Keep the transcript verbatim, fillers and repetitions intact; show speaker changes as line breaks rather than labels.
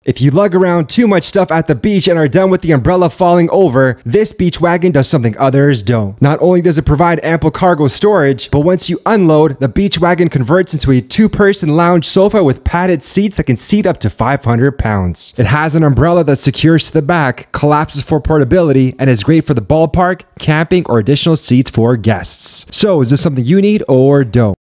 If you lug around too much stuff at the beach and are done with the umbrella falling over, this beach wagon does something others don't. Not only does it provide ample cargo storage, but once you unload, the beach wagon converts into a two-person lounge sofa with padded seats that can seat up to five hundred pounds. It has an umbrella that secures to the back, collapses for portability, and is great for the ballpark, camping, or additional seats for guests. So, is this something you need or don't?